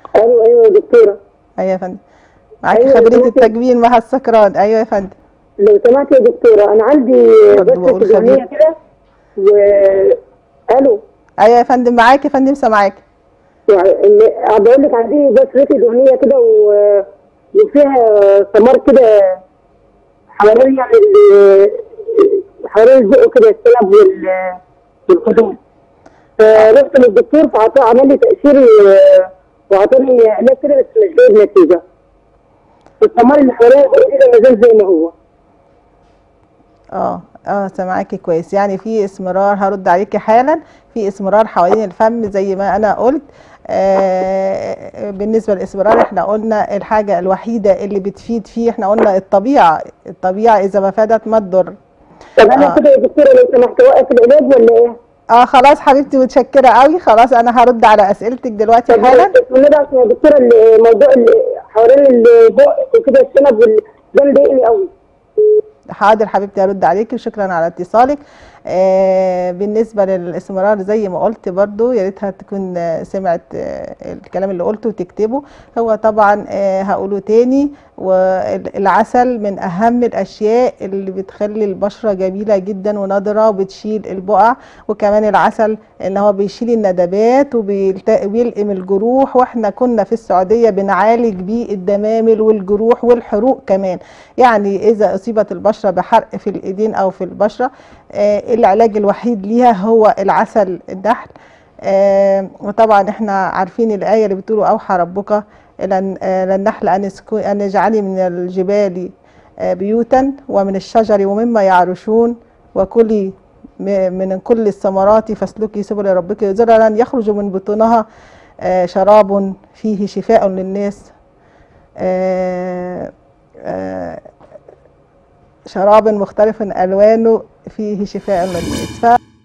ايوه ايوه يا دكتوره. ايوه يا فندم. معاكي ايوه لو خبريه سمحتي، التجميل مع السكران. ايوه يا فندم. لو سمحتي يا دكتوره، انا عندي برضه بشره بقول دهنيه خبير. كده و الو. ايوه يا فندم، معاكي يا فندم، سامعاكي. بقول لك عندي بشرتي دهنيه كده وفيها ثمار كده حوالين يعني حوالين البق كده، السلب والخدود. اه. فرحت للدكتور فعطاه، عمل لي تأشير وعطاني علاج كده، بس مش جايب نتيجة. الثمار اللي حوالين البق ده ما زال زي ما هو. سامعاكي كويس. يعني في اسمرار، هرد عليكي حالا. في اسمرار حوالين الفم زي ما انا قلت. بالنسبه للاسمرار، احنا قلنا الحاجه الوحيده اللي بتفيد فيه، احنا قلنا الطبيعه. الطبيعه اذا ما فادت ما تضر. طب انا اه. كده يا دكتورة لو سمحت اوقف العلاج ولا ايه؟ خلاص حبيبتي، متشكره قوي. خلاص انا هرد على اسئلتك دلوقتي طب حالا. اسمه ده عشان يا دكتورة الموضوع اللي حوالين البق وكده السلب ده مضايقني قوي. حاضر حبيبتي، هرد عليكي وشكرا على اتصالك. بالنسبه للاسمرار زي ما قلت برضو، يا ريتها تكون سمعت الكلام اللي قلته وتكتبه. هو طبعا هقوله تاني، والعسل من اهم الاشياء اللي بتخلي البشره جميله جدا ونضره وبتشيل البقع. وكمان العسل ان هو بيشيل الندبات وبيلقم الجروح، واحنا كنا في السعوديه بنعالج بيه الدمامل والجروح والحروق كمان. يعني اذا اصيبت البشره بحرق في الايدين او في البشره، العلاج الوحيد ليها هو العسل النحل. وطبعا احنا عارفين الايه اللي بتقول اوحى ربك الى النحل ان اجعلي من الجبال بيوتا ومن الشجر ومما يعرشون وكلي من كل الثمرات فاسلكي سبل ربك ذللا يخرج من بطونها شراب فيه شفاء للناس. آه، آه، شراب مختلف ألوانه فيه شفاء للناس.